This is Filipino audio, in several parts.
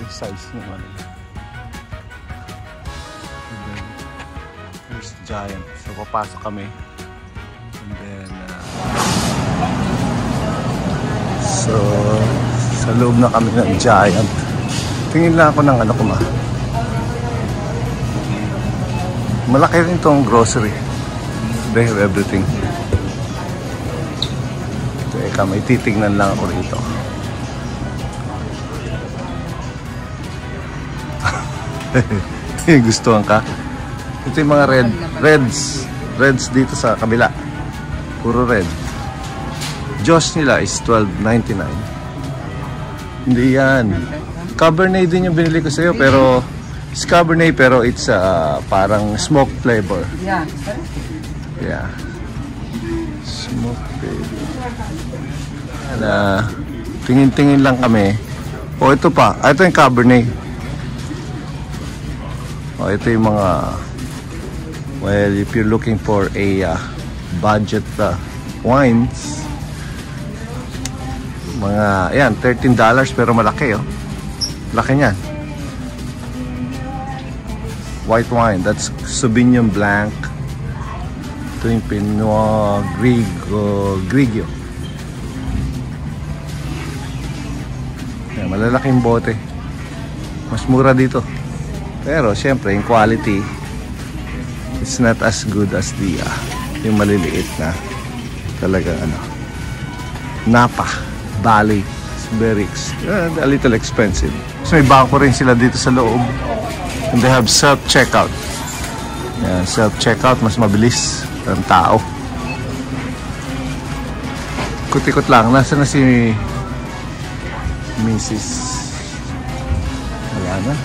yung size ng ano. And then, here's Giant. So, papasok kami. And then, so, sa loob na kami ng Giant. Tingin lang ako ng ano ko ma. Malaki rin itong grocery. They have everything. Teka, may titignan lang ako rito. Gustuhan ka? Ito yung mga reds dito sa kabila. Puro red. Josh nila is $12.99. Hindi yan. Cabernet din yung binili ko sa'yo, pero it's Cabernet pero it's parang smoke flavor. Yeah. Smoke flavor. Tingin-tingin lang kami. Oh, ito pa. Ito yung Cabernet. Oh, ito yung mga, well, if you're looking for a budget wines, mga, ayan, $13 pero malaki, oh. Laki niyan. White wine, that's Sauvignon Blanc. Ito yung Pinot Grigio. Ayan, malalaking bote. Mas mura dito. Pero syempre, yung quality, it's not as good as the yung maliliit na talagang ano, Napa Valley. It's very a little expensive. So may bangko rin sila dito sa loob. And they have self-checkout. Yan, self-checkout, mas mabilis ang tao. Ikot-ikot lang. Nasaan na si Mrs. Wala na.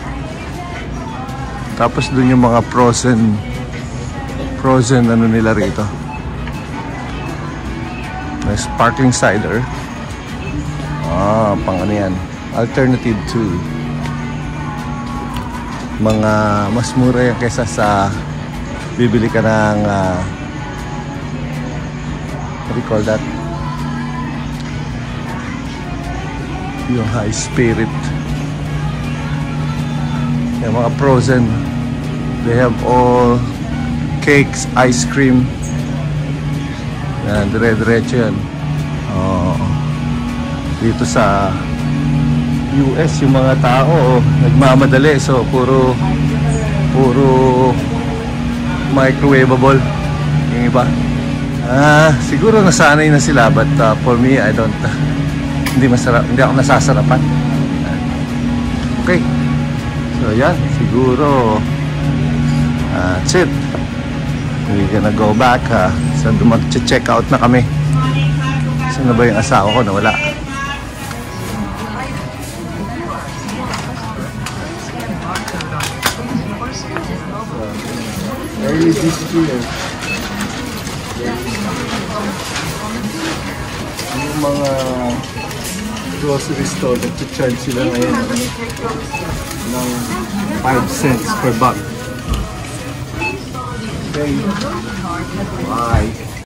Tapos dun yung mga frozen ano nila rito. May sparkling cider. Pang ano yan. Alternative to mga mas mura yan kaysa sa bibili ka ng what do you call that? Yung high spirit. Yung mga frozen, they have all cakes, ice cream. Yan, dire-diretso yan. Dito sa US, yung mga tao nagmamadali, so puro microwavable yung iba. Siguro nasanay na sila, but for me, I don't hindi ako nasasarapan. Okay. So yan, siguro that's it. We're gonna go back. So mag-check out na kami. Saan na ba yung asawa ko? Nawala. Yung mga grocery store, nag-charge sila ngayon ng 5 cents per bag. Okay. Bye.